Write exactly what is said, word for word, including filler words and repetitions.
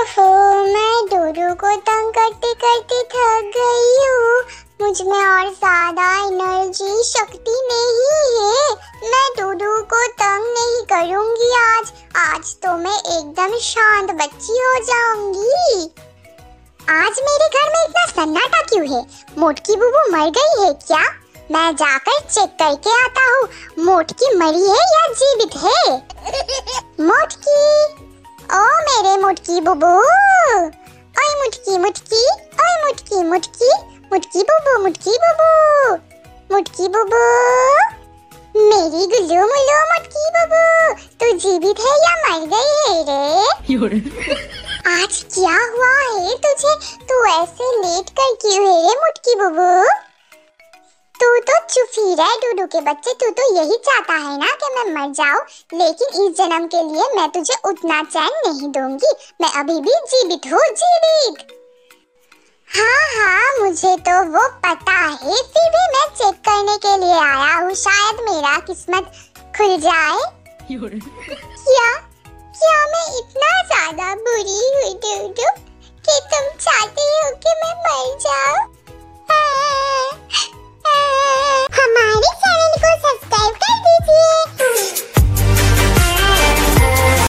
ओहो, मैं डूडू को तंग करते करते थक गई हूँ। मुझ में और ज्यादा एनर्जी शक्ति नहीं है। मैं डूडू को तंग नहीं करूँगी आज। आज तो मैं एकदम शांत बच्ची हो जाऊंगी। आज मेरे घर में इतना सन्नाटा क्यों है? मोटकी बुबू मर गई है क्या? मैं जाकर चेक करके आता हूँ। मोटकी मरी है या जीवित है? मोटकी, ओ मेरे मुटकी बुबू, ओए मुटकी मुटकी, ओए मुटकी मुटकी, मुटकी बुबू मुटकी बुबू, मुटकी बुबू, मेरी गुल्लू मुल्लू मुटकी बुबू, तू जीवित है या मर गई है रे? आज क्या हुआ है तुझे? तू ऐसे लेट कर क्यों है रे मुटकी बुबू? तू तो चुप ही रह डूडू के बच्चे। तू तो यही चाहता है ना कि मैं मर जाऊं, लेकिन इस जन्म के लिए मैं तुझे उतना चैन नहीं दूंगी। मैं अभी भी जीवित हूँ, जीवित। हाँ हाँ, मुझे तो वो पता है, फिर भी मैं चेक करने के लिए आया हूँ। शायद मेरा किस्मत खुल जाए। क्या क्या मैं इतना ज्यादा बुरी हुई डूडू कि तुम चाहते हो कि मैं मर जाऊं?